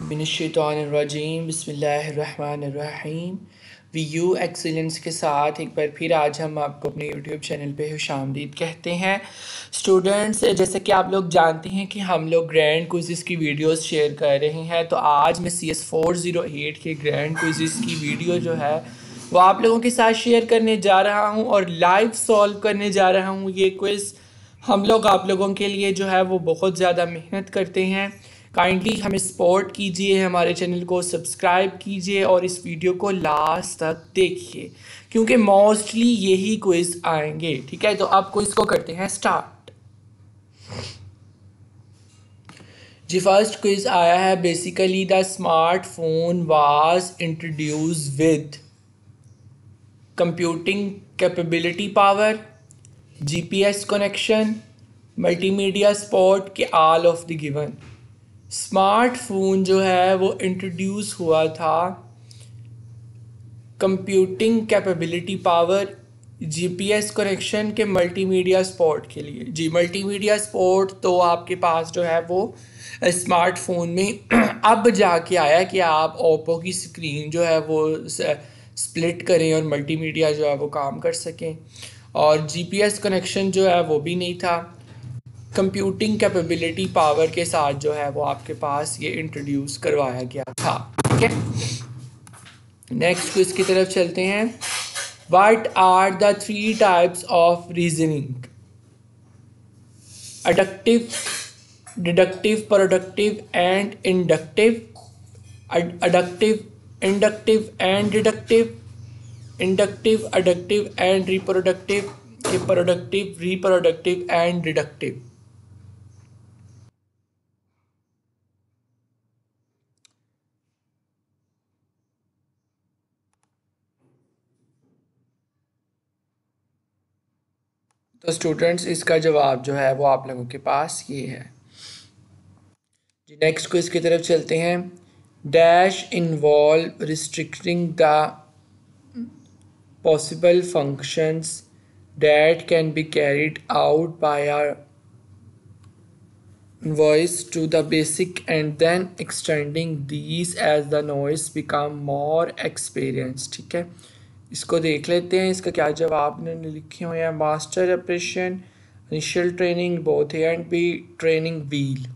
मिनश्शैतानिर्रजीम बिस्मिल्लाहिर्रहमानिर्रहीम। Vu excellence के साथ एक बार फिर आज हम आपको अपने यूट्यूब चैनल पे खुशामदीद कहते हैं। स्टूडेंट्स, जैसे कि आप लोग जानते हैं कि हम लोग ग्रैंड क्विज़ेस की वीडियोस शेयर कर रहे हैं, तो आज मैं CS408 के ग्रैंड क्विज़ेस की वीडियो जो है वो आप लोगों के साथ शेयर करने जा रहा हूँ और लाइव सॉल्व करने जा रहा हूँ। ये क्विज़ हम लोग आप लोगों के लिए जो है वो बहुत ज़्यादा मेहनत करते हैं। काइंडली हमें सपोर्ट कीजिए, हमारे चैनल को सब्सक्राइब कीजिए और इस वीडियो को लास्ट तक देखिए क्योंकि मोस्टली यही क्विज़ आएंगे। ठीक है, तो अब क्विज़ को करते हैं स्टार्ट। जी, फर्स्ट क्विज़ आया है। Basically the smartphone was introduce with computing capability power, GPS connection, multimedia support के all of the given. Smartphone जो है वो इंट्रोड्यूस हुआ था computing capability power, GPS connection के मल्टीमीडिया सपोर्ट के लिए। जी, मल्टीमीडिया सपोर्ट तो आपके पास जो है वो स्मार्टफोन में अब जाके आया कि आप ओप्पो की स्क्रीन जो है वो स्प्लिट करें और मल्टीमीडिया जो है वो काम कर सकें। और GPS कनेक्शन जो है वो भी नहीं था। कंप्यूटिंग कैपेबिलिटी पावर के साथ जो है वो आपके पास ये इंट्रोड्यूस करवाया गया था। ठीक है, नेक्स्ट क्विज की तरफ चलते हैं। What are the 3 types of reasoning? Abductive, deductive, productive and inductive. Abductive, inductive and deductive, inductive, abductive and reproductive, productive, reproductive and deductive. तो स्टूडेंट्स, इसका जवाब जो है वो आप लोगों के पास ये है। जी, नेक्स्ट क्विज की तरफ चलते हैं। Dash involve restricting the possible functions that can be carried out by a voice to the basic and then extending these as the noise become more experienced। ठीक है, इसको देख लेते हैं इसका क्या जवाब इन्होंने लिखे हुए हैं। Master operation, initial training, both A and B, training wheel.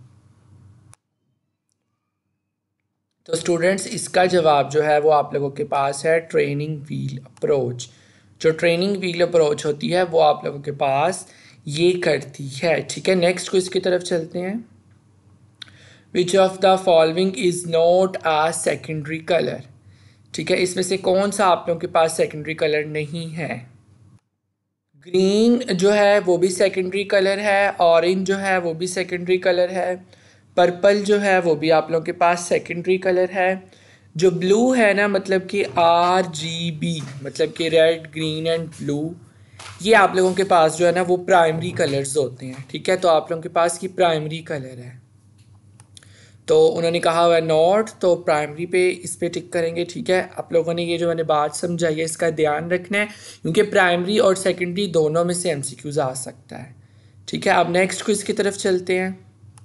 तो स्टूडेंट्स, इसका जवाब जो है वो आप लोगों के पास है ट्रेनिंग व्हील अप्रोच। जो ट्रेनिंग व्हील अप्रोच होती है वो आप लोगों के पास ये करती है। ठीक है, नेक्स्ट को इसकी तरफ चलते हैं। Which of the following is not a secondary colour? ठीक है, इसमें से कौन सा आप लोगों के पास सेकेंडरी कलर नहीं है? ग्रीन जो है वो भी सेकेंडरी कलर है, ऑरेंज जो है वो भी सेकेंडरी कलर है, पर्पल जो है वो भी आप लोगों के पास सेकेंडरी कलर है। जो ब्लू है ना, मतलब कि RGB, मतलब कि रेड, ग्रीन एंड ब्लू, ये आप लोगों के पास जो है ना वो प्राइमरी कलर्स होते हैं। ठीक है, तो आप लोगों के पास ये प्राइमरी कलर है। तो उन्होंने कहा हुआ है नॉट, तो प्राइमरी पे इस पे टिक करेंगे। ठीक है, आप लोगों ने ये जो मैंने बात समझाई है इसका ध्यान रखना है क्योंकि प्राइमरी और सेकेंडरी दोनों में से MCQs आ सकता है। ठीक है, अब नेक्स्ट को इसकी तरफ चलते हैं।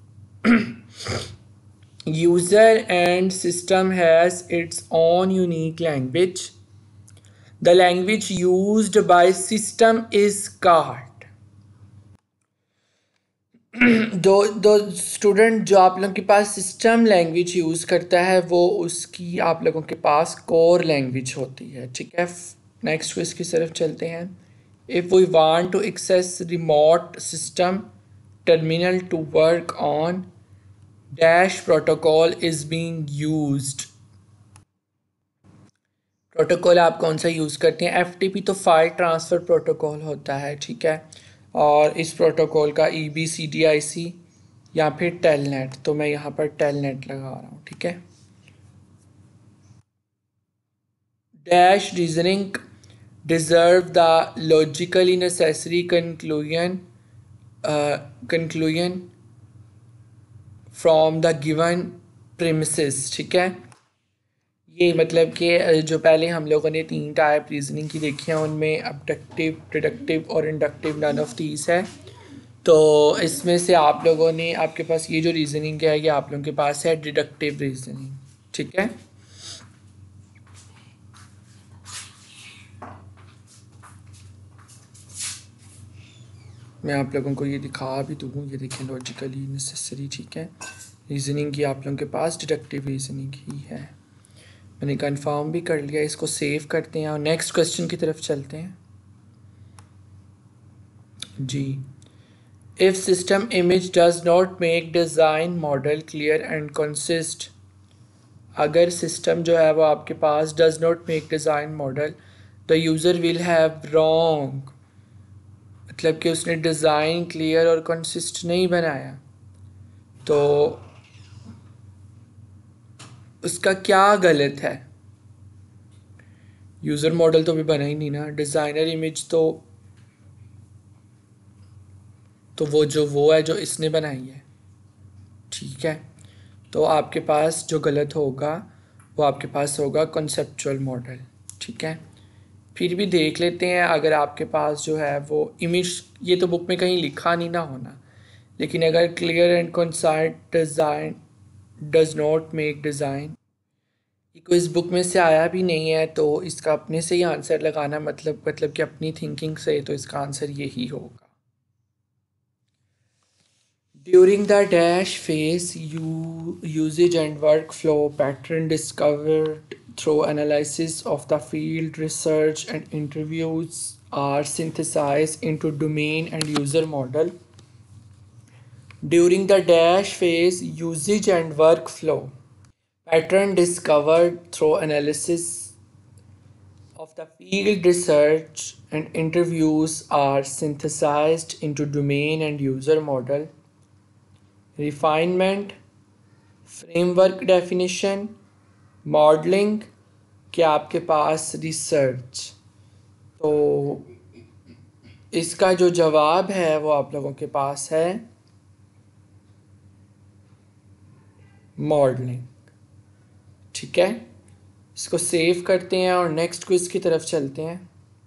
User and system has its own unique language. The language used by system is called. दो स्टूडेंट, जो आप लोगों के पास सिस्टम लैंग्वेज यूज़ करता है वो उसकी आप लोगों के पास कोर लैंग्वेज होती है। ठीक है, नेक्स्ट क्विज की तरफ चलते हैं। If we want to access remote system terminal to work on dash protocol is being used. Protocol आप कौन सा यूज़ करते हैं? FTP तो फाइल ट्रांसफ़र प्रोटोकॉल होता है। ठीक है, और इस प्रोटोकॉल का EBCDIC या फिर टेलनेट, तो मैं यहाँ पर टेलनेट लगा रहा हूँ। ठीक है, dash reasoning deserve the logically necessary conclusion from the given premises. ठीक है, ये मतलब कि जो पहले हम लोगों ने 3 टाइप रीजनिंग की देखी हैं उनमें अबडक्टिव, डिडक्टिव और इंडक्टिव नन ऑफ दीज है। तो इसमें से आप लोगों ने, आपके पास ये जो रीज़निंग है ये आप लोगों के पास है डिडक्टिव रीज़निंग, ठीक है। मैं आप लोगों को ये दिखा भी दूँ, ये देखें लॉजिकली नेसेसरी, ठीक है। रीज़निंग की आप लोगों के पास डिडक्टिव रीज़निंग ही है। मैंने कंफर्म भी कर लिया, इसको सेव करते हैं और नेक्स्ट क्वेश्चन की तरफ चलते हैं जी। If system image does not make design model clear and consist, अगर सिस्टम जो है वो आपके पास does not make design model, the user will have wrong, मतलब कि उसने डिज़ाइन क्लियर और कंसिस्ट नहीं बनाया, तो उसका क्या गलत है। यूज़र मॉडल तो भी बना ही नहीं ना, डिज़ाइनर इमेज तो वो है जो इसने बनाई है, ठीक है। तो आपके पास जो गलत होगा वो आपके पास होगा कॉन्सेप्चुअल मॉडल, ठीक है। फिर भी देख लेते हैं, अगर आपके पास जो है वो इमेज, ये तो बुक में कहीं लिखा नहीं ना होना, लेकिन अगर clear and concise design does not make design, ये कोई इस बुक में से आया भी नहीं है, तो इसका अपने से ही आंसर लगाना, मतलब कि अपनी थिंकिंग से, तो इसका आंसर यही होगा। During the dash phase, usage and workflow pattern discovered through analysis of the field, research, and interviews are synthesized into domain and user model. During the dash phase, usage and workflow pattern discovered through analysis of the field, research, and interviews are synthesized into domain and user model. Refinement, framework definition, modelling, क्या आपके पास research. तो इसका जो जवाब है वो आप लोगों के पास है मॉडलिंग, ठीक है। इसको सेव करते हैं और नेक्स्ट क्विज की तरफ चलते हैं।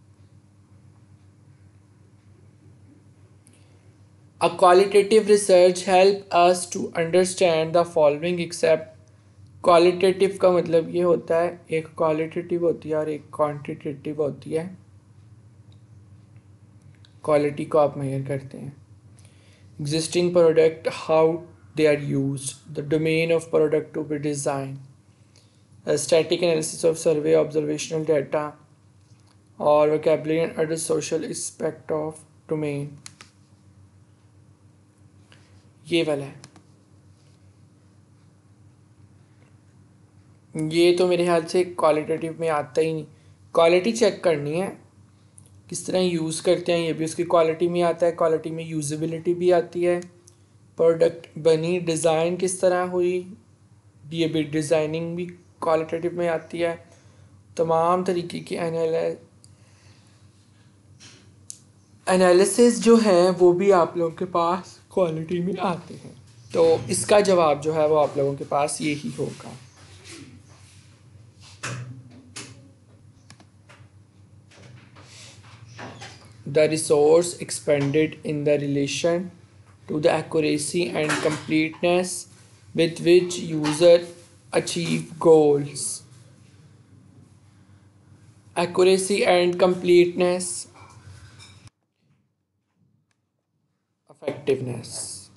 A qualitative research help us to understand the following except, qualitative का मतलब ये होता है, एक क्वालिटेटिव होती है और एक क्वांटिटेटिव होती है। क्वालिटी को आप मेजर करते हैं। Existing product, how they are used, the domain of product to be designed, a static analysis of survey observational data, or vocabulary and other social aspect of domain। ये वाला है, ये तो मेरे ख्याल से क्वालिटेटिव में आता ही नहीं। क्वालिटी चेक करनी है, किस तरह यूज़ करते हैं, ये भी उसकी क्वालिटी में आता है। क्वालिटी में यूजेबिलिटी भी आती है, प्रोडक्ट बनी, डिज़ाइन किस तरह हुई, ये भी डिज़ाइनिंग भी क्वालिटेटिव में आती है। तमाम तरीके की एनालिसिस जो है वो भी आप लोगों के पास क्वालिटी में आते हैं। तो इसका जवाब जो है वो आप लोगों के पास यही होगा। The resource expended in the relation to the accuracy and completeness with which user achieve goals. Accuracy and completeness, effectiveness.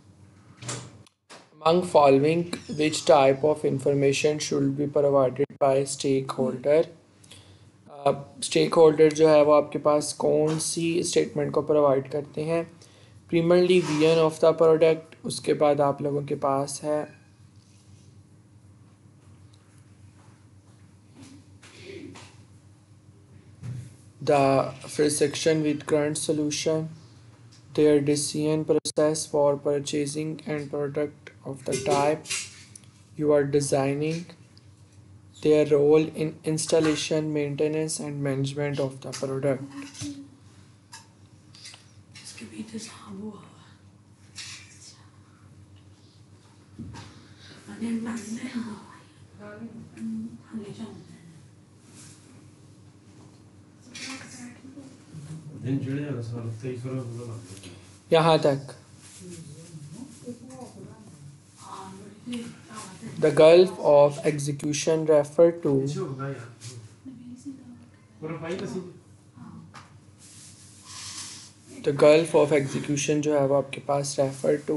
Among following, which type of information should be provided by stakeholder? Stakeholder जो है वो आपके पास कौन सी statement को provide करते हैं? Primarily vision of the product, उसके बाद आप लोगों के पास है द फिर section with current solution, their decision process for purchasing and product of the type you are designing, their role in installation, maintenance and management of the product. यहाँ तक The Gulf of Execution refer to The Gulf of Execution जो है वो आपके पास refer to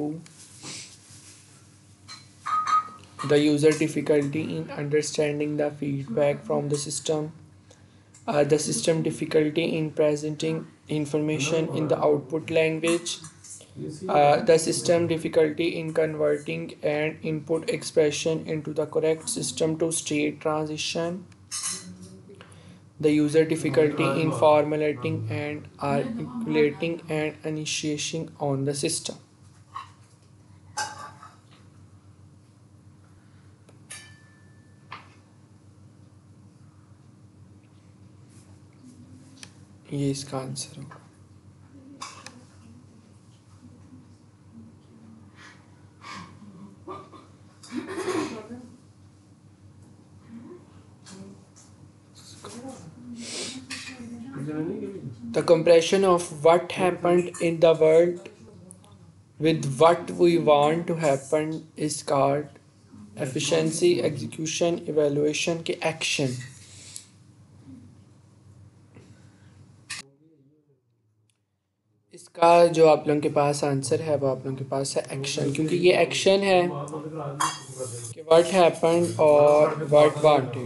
the user difficulty in understanding the feedback from the system, the system difficulty in presenting information in the output language, the system difficulty in converting an input expression into the correct system to state transition, the user difficulty in formulating and articulating an initiation on the system. ये इसका answer होगा। The compression of what happened in the world with what we want to happen is called efficiency, execution, evaluation के action। इसका जो आप लोगों के पास answer है वो आप लोगों के पास है एक्शन, क्योंकि ये एक्शन है कि व्हाट हैपेंड और व्हाट वांटेड।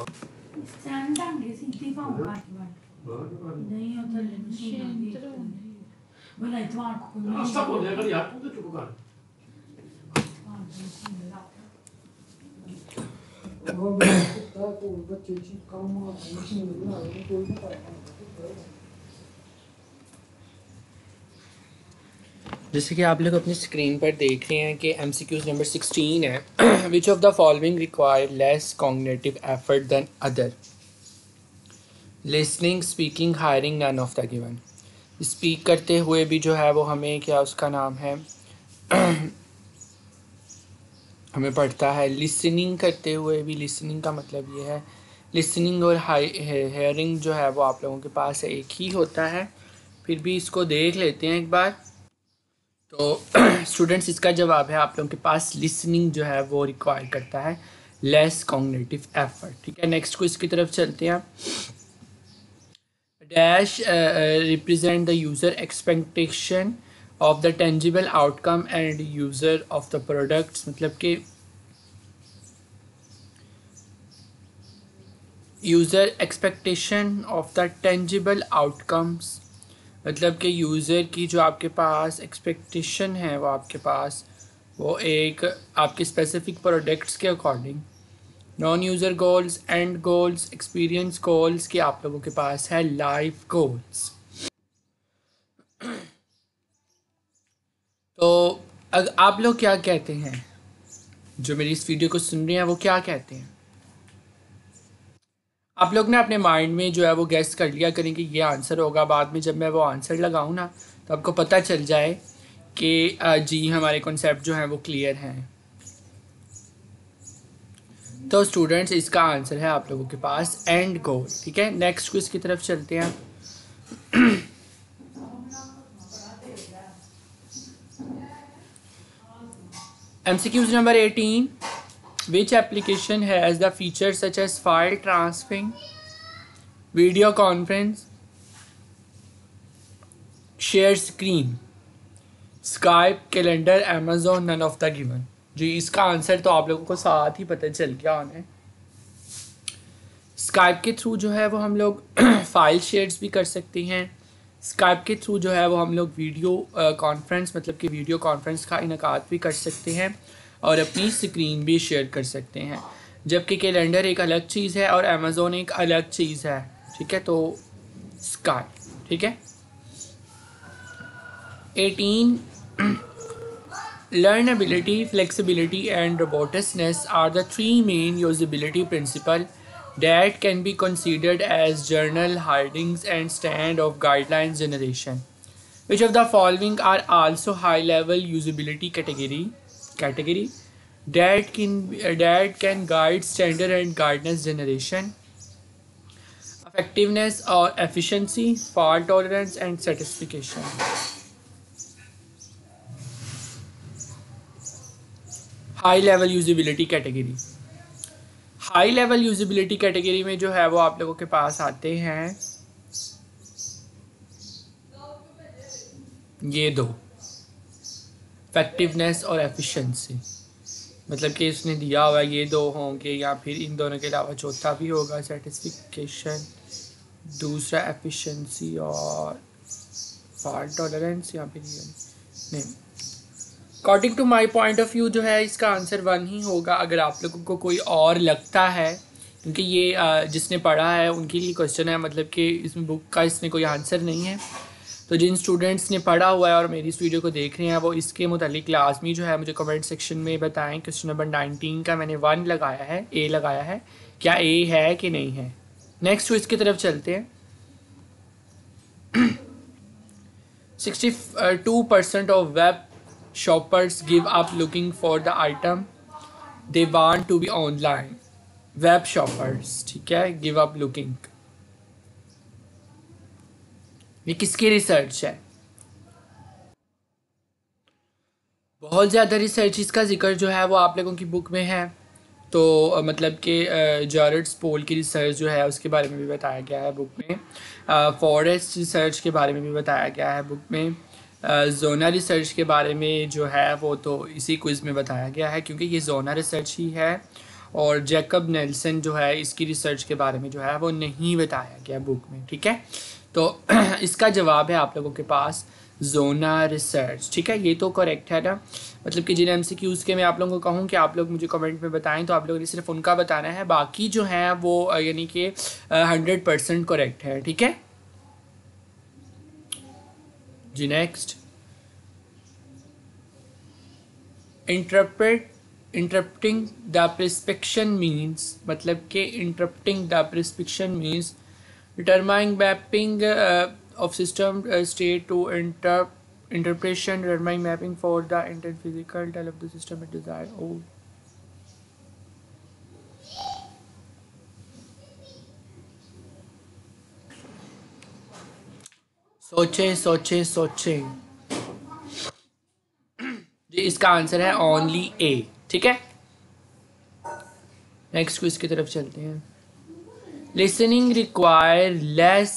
जैसे कि आप लोग अपनी स्क्रीन पर देख रहे हैं कि MCQs नंबर 16 है। Which of the following require less cognitive effort than other? Listening, speaking, hiring, none of the given. Speak करते हुए भी जो है वो हमें क्या उसका नाम है हमें पड़ता है। लिसनिंग करते हुए भी, लिसनिंग का मतलब ये है, लिसनिंग और हेयरिंग जो है वो आप लोगों के पास एक ही होता है। फिर भी इसको देख लेते हैं एक बार। तो स्टूडेंट्स इसका जवाब है आप लोगों के पास लिसनिंग जो है वो रिक्वायर करता है लेस कॉग्निटिव एफर्ट। ठीक है, नेक्स्ट को इसकी तरफ चलते हैं। Dash represent the user expectation of the tangible outcome and user of the products. मतलब कि user expectation of the tangible outcomes, मतलब कि यूज़र की जो आपके पास एक्सपेक्टेशन है वो आपके पास वो एक आपके स्पेसिफिक प्रोडक्ट्स के according. Non user goals, and goals, experience goals के आप लोगों के पास है लाइफ गोल्स। तो आप लोग क्या कहते हैं, जो मेरी इस वीडियो को सुन रहे हैं वो क्या कहते हैं? आप लोग ना अपने माइंड में जो है वो गेस कर लिया करें कि ये आंसर होगा। बाद में जब मैं वो आंसर लगाऊं ना तो आपको पता चल जाए कि जी हमारे कॉन्सेप्ट जो हैं वो क्लियर हैं। तो स्टूडेंट्स इसका आंसर है आप लोगों के पास एंड गोल। ठीक है, नेक्स्ट क्विज की तरफ चलते हैं। MCQs number 18. Which application has the features such as file transferring, video conference, share screen, Skype, calendar, Amazon, none of the given? जी इसका आंसर तो आप लोगों को साथ ही पता चल गया होना है। स्काइप के थ्रू जो है वो हम लोग फाइल शेयर्स भी कर सकते हैं। स्काइप के थ्रू जो है वो हम लोग वीडियो कॉन्फ्रेंस, मतलब कि वीडियो कॉन्फ्रेंस का इनकाद भी कर सकते हैं और अपनी स्क्रीन भी शेयर कर सकते हैं। जबकि कैलेंडर एक अलग चीज़ है और अमेज़ोन एक अलग चीज़ है। ठीक है, तो स्काइप। ठीक है, 18. Learnability, flexibility and robustness are the three main usability principles that can be considered as journal headings and standard guidelines generation. Which of the following are also high-level usability category that can guide standard and guidance generation? Effectiveness or efficiency, fault tolerance and satisfaction. High level usability category. High level usability category में जो है वो आप लोगों के पास आते हैं ये दो, इफेक्टिवनेस और एफिशिएंसी। मतलब कि इसने दिया हुआ ये दो होंगे या फिर इन दोनों के अलावा चौथा भी होगा, सेटिस्फिकेशन, दूसरा एफिशिएंसी और फॉल्ट टॉलरेंस या फिर नहीं। According to my point of view जो है इसका आंसर 1 ही होगा। अगर आप लोगों को कोई और लगता है, क्योंकि ये जिसने पढ़ा है उनके लिए क्वेश्चन है, मतलब कि इसमें बुक का इसमें कोई आंसर नहीं है। तो जिन स्टूडेंट्स ने पढ़ा हुआ है और मेरी इस वीडियो को देख रहे हैं वो इसके मुतालिक लाजमी जो है मुझे कमेंट सेक्शन में बताएं। क्वेश्चन नंबर 19 का मैंने 1 लगाया है, ए लगाया है, क्या ए है कि नहीं है। नेक्स्ट इसकी तरफ चलते हैं। 62% of web shoppers give up looking for the item they want to be online. Web shoppers, ठीक है, give up looking। ये किसकी रिसर्च है? बहुत ज़्यादा रिसर्च इसका जिक्र जो है वो आप लोगों की बुक में है। तो मतलब कि जॉर्ज पोल की रिसर्च जो है उसके बारे में भी बताया गया है बुक में। फॉरेस्ट रिसर्च के बारे में भी बताया गया है बुक में। जोना रिसर्च के बारे में जो है वो तो इसी क्विज़ में बताया गया है, क्योंकि ये जोना रिसर्च ही है। और जैकब नेल्सन जो है इसकी रिसर्च के बारे में जो है वो नहीं बताया गया बुक में, ठीक है। तो इसका जवाब है आप लोगों के पास जोना रिसर्च, ठीक है। ये तो करेक्ट है ना। मतलब कि जिन MCQs के मैं आप लोगों को कहूँ कि आप लोग मुझे कमेंट में बताएं, तो आप लोगों ने सिर्फ उनका बताना है, बाकी जो है वो यानी कि 100% करेक्ट है, ठीक है जी। Next, interrupting the prescription means, मतलब कि interrupting the prescription means determining mapping of system state to interpretation, determining mapping for the intent physical tell of the system it desired. Oh, सोचे जी, इसका आंसर है only ए, ठीक है। Next quiz की तरफ चलते हैं। लिसनिंग रिक्वायर लेस,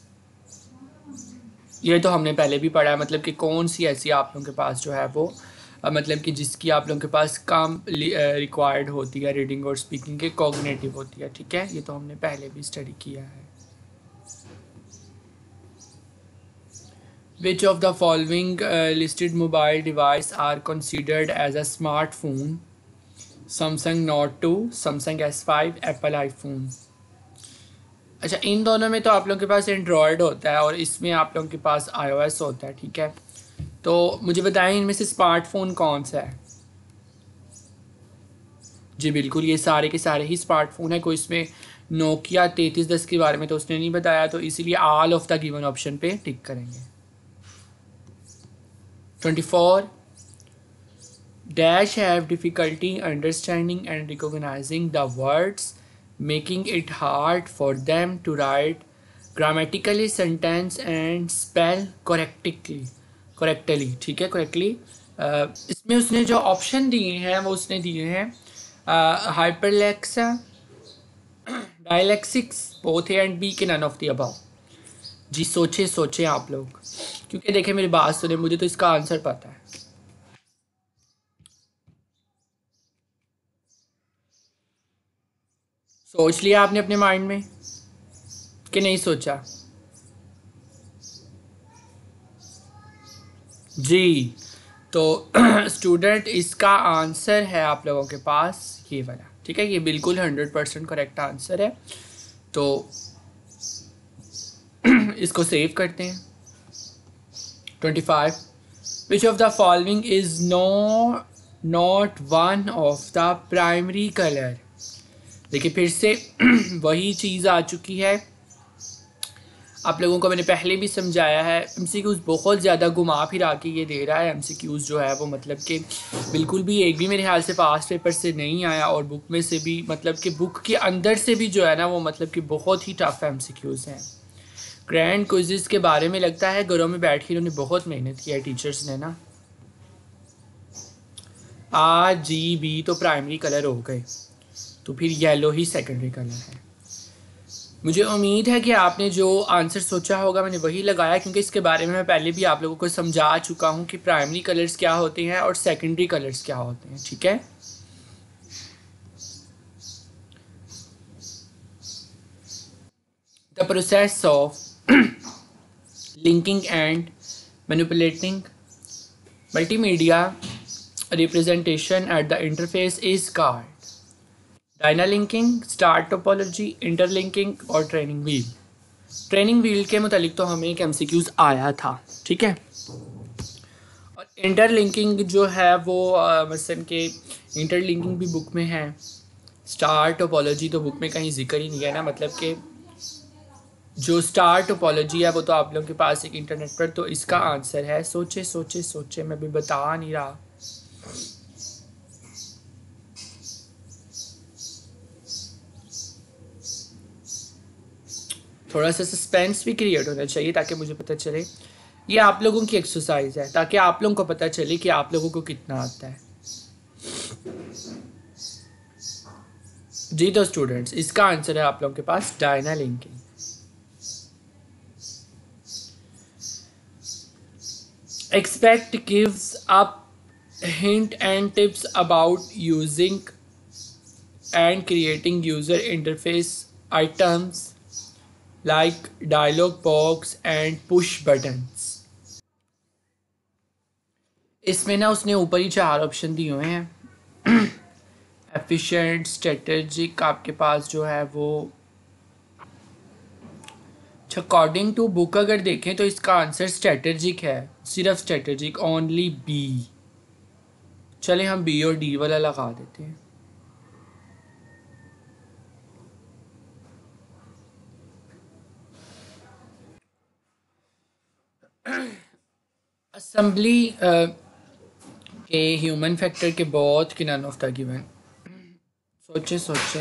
ये तो हमने पहले भी पढ़ा है। मतलब कि कौन सी ऐसी आप लोगों के पास जो है वो मतलब कि जिसकी आप लोगों के पास कम रिक्वायर्ड होती है रीडिंग और स्पीकिंग के, कॉग्निटिव होती है, ठीक है। ये तो हमने पहले भी स्टडी किया है। Which of the following listed mobile device are considered as a smartphone? Samsung note 2, Samsung S5, Apple iPhone. अच्छा, इन दोनों में तो आप लोगों के पास एंड्रॉयड होता है और इसमें आप लोगों के पास iOS होता है, ठीक है। तो मुझे बताएं इनमें से स्मार्टफोन कौन सा है? जी बिल्कुल, ये सारे के सारे ही स्मार्टफोन है। कोई इसमें नोकिया 3310 के बारे में तो उसने नहीं बताया, तो इसीलिए all of the given option पे टिक करेंगे। 24 dash have difficulty understanding and recognising the words, making it hard for them to write grammatically sentence and spell correctly, ठीक है, करेक्टली। इसमें उसने जो ऑप्शन दिए हैं वो उसने दिए हैं hyperlexia, dyslexics, both A and B, के नन ऑफ द अबव। जी सोचे आप लोग, क्योंकि देखें मेरी बात सुने, मुझे तो इसका आंसर पता है। सोच लिया आपने अपने माइंड में कि नहीं सोचा? जी, तो स्टूडेंट इसका आंसर है आप लोगों के पास ये वाला, ठीक है। ये बिल्कुल 100% करेक्ट आंसर है। तो इसको सेव करते हैं। 25 which of the following is not one of the primary colour. देखिए फिर से वही चीज़ आ चुकी है। आप लोगों को मैंने पहले भी समझाया है, MCQs बहुत ज़्यादा घुमा फिरा के ये दे रहा है। MCQs जो है वो मतलब कि बिल्कुल भी एक भी मेरे ख्याल से पास पेपर से नहीं आया, और बुक में से भी मतलब कि बुक के अंदर से भी जो है ना वो मतलब कि बहुत ही टफ MCQs हैं। ग्रैंड क्विज़ेस के बारे में लगता है घरों में बैठ के इन्होंने बहुत मेहनत की है टीचर्स ने ना। RGB तो प्राइमरी कलर हो गए, तो फिर येलो ही सेकेंडरी कलर है। मुझे उम्मीद है कि आपने जो आंसर सोचा होगा मैंने वही लगाया, क्योंकि इसके बारे में मैं पहले भी आप लोगों को समझा चुका हूँ कि प्राइमरी कलर्स क्या होते हैं और सेकेंडरी कलर्स क्या होते हैं। ठीक है, the process of linking and manipulating multimedia representation at the interface is called dynalinking, star topology, interlinking और ट्रेनिंग व्हील। ट्रेनिंग व्हील के मुतालिक तो हमें एक MCQs आया था, ठीक है। और इंटरलिंकिंग जो है वो मसलन के इंटरलिंकिंग भी बुक में है, स्टार टोपोलॉजी तो बुक में कहीं जिक्र ही नहीं है ना, मतलब कि जो स्टार टोपोलॉजी है वो तो आप लोगों के पास एक इंटरनेट पर, तो इसका आंसर है, सोचे सोचे सोचे, मैं भी बता नहीं रहा। थोड़ा सा सस्पेंस भी क्रिएट होना चाहिए ताकि मुझे पता चले। ये आप लोगों की एक्सरसाइज है ताकि आप लोगों को पता चले कि आप लोगों को कितना आता है। जी तो स्टूडेंट्स, इसका आंसर है आप लोगों के पास dynalinking. Expect gives up hint and tips about using and creating user interface items like dialog box and push buttons। इसमें ना उसने ऊपर ही 4 ऑप्शन दिए हुए हैं। एफिशिएंट, स्ट्रेटेजिक आपके पास जो है वो, अकॉर्डिंग टू बुक अगर देखें तो इसका आंसर स्ट्रेटेजिक है, सिर्फ स्ट्रेटेजिक, ओनली बी। चले हम बी और डी वाला लगा देते हैं। असेंबली के ह्यूमन फैक्टर के बहुत कि नन ऑफ द गिवन। सोचे सोचे,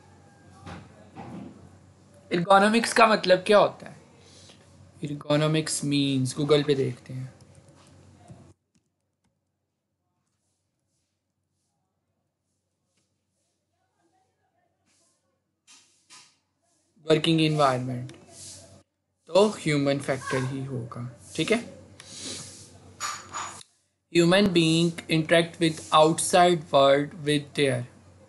इर्गोनॉमिक्स का मतलब क्या होता है? इर्गोनॉमिक्स मींस, गूगल पे देखते हैं। वर्किंग इन्वायरमेंट, तो ह्यूमन फैक्टर ही होगा, ठीक है। Human being interact with outside world with their,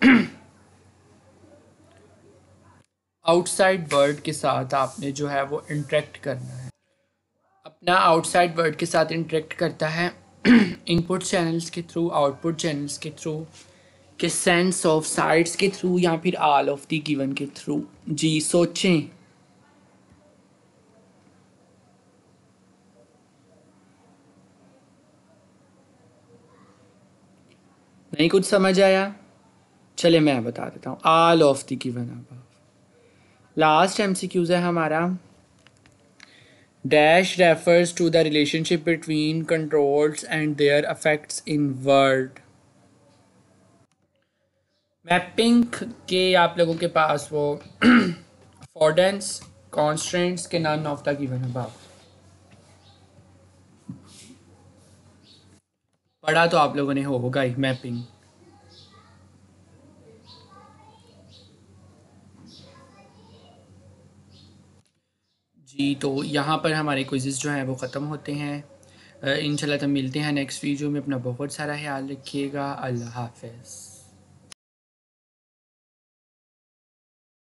outside world के साथ आपने जो है वो इंटरेक्ट करना है, अपना आउटसाइड वर्ल्ड के साथ इंटरेक्ट करता है इनपुट चैनल्स के थ्रू, आउटपुट चैनल्स के थ्रू, के सेंस ऑफ साइट्स के थ्रू, या फिर ऑल ऑफ द गिवन के थ्रू। जी सोचें। नहीं कुछ समझ आया? चले मैं बता देता हूँ। All of the given above. Last MCQs है हमारा, dash refers to the relationship between controls and their effects in world. Mapping के आप लोगों के पास वो अफोर्डेंस, कॉन्स्ट्रेंट्स के none of the given above. पढ़ा तो आप लोगों ने होगा ही मैपिंग। जी तो यहाँ पर हमारे क्विज़ेस जो हैं वो ख़त्म होते हैं। इंशाल्लाह तब मिलते हैं नेक्स्ट वीडियो में। अपना बहुत सारा ख्याल रखिएगा। अल्लाह हाफ़िज़।